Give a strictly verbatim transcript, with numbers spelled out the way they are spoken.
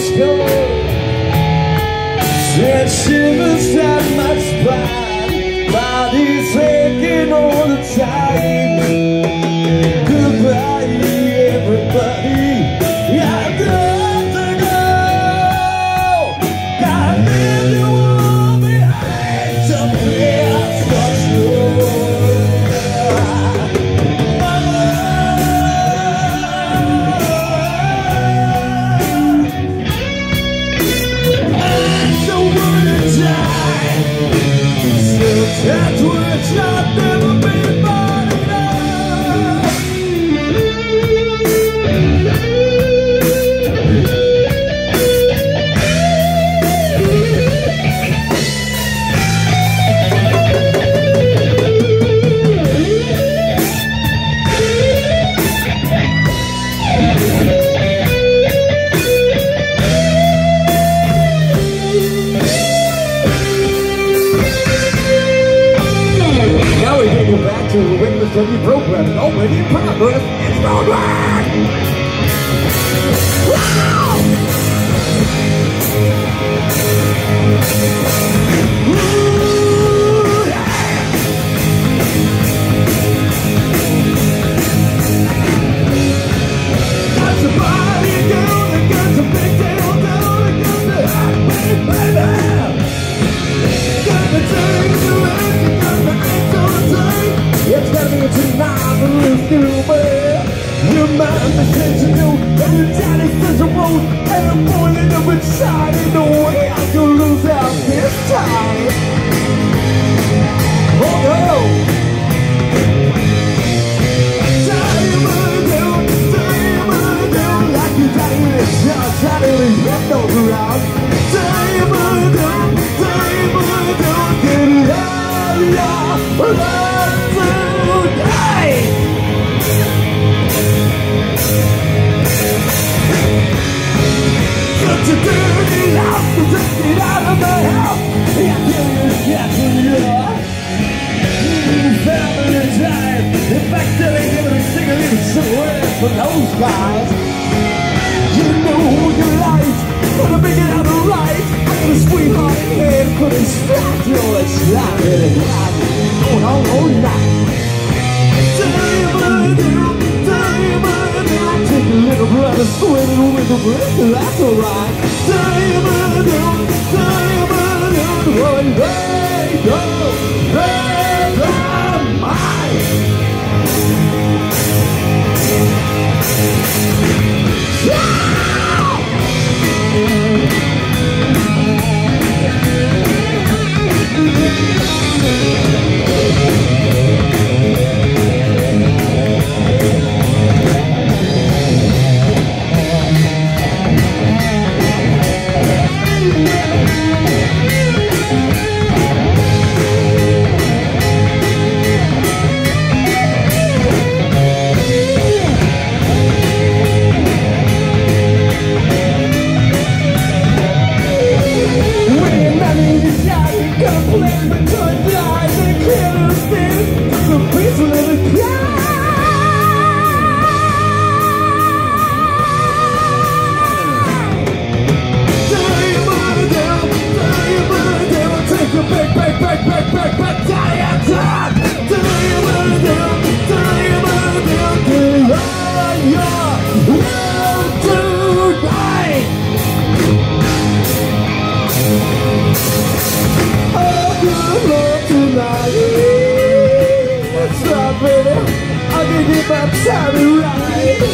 skull. Said shivers down my spine, body's aching all the time. Goodbye, everybody. I got to go. Gotta leave you all behind. Someday I'll touch you. That's what I've never been bought enough. Back to the Windows twenty program, already in progress. It's roadwork! Wow! Ooh, yeah! Got your body down, and got your big tail down, and got the hot baby, baby. Got the things around, you got the things on the time. It's gotta be tonight, the real stupid. Your mind is said to do, every time it says a road, and I'm born in the inside, ain't no way I can lose out this time. Oh no! Diamond down, diamond down, like you dying in shot, trying to leave leftovers around. Diamond down, diamond down, get it out, yeah, alive. Such a dirty house to take it out of my house. I tell you, that's what you are. You family time. In fact, there ain't ever a single little somewhere for those guys. You know you like, wanna make it out alright. I got a sweetheart in hand, couldn't stop till it's sliding and gliding, going on all night. Diamond down, diamond down, take a little brother swimming with the breath, that's alright. Diamond down, diamond down, one day go, never mind. Yeah! I'll give you my time to ride.